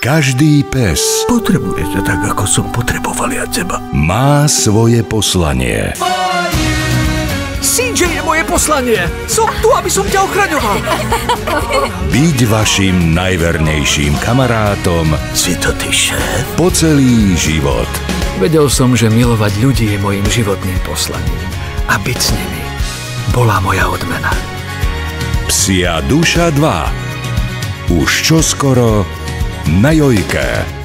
Každý pes potrebuje ťa tak, ako som potreboval ja teba. má svoje poslanie. CJ je moje poslanie. Som tu, aby som ťa ochraňoval. Byť vašim najvernejším kamarátom Si to ty, šéf? po celý život. Vedel som, že milovať ľudí je mojím životným poslaním. A byť s nimi bola moja odmena. Psia duša 2. Už čoskoro na Jojke.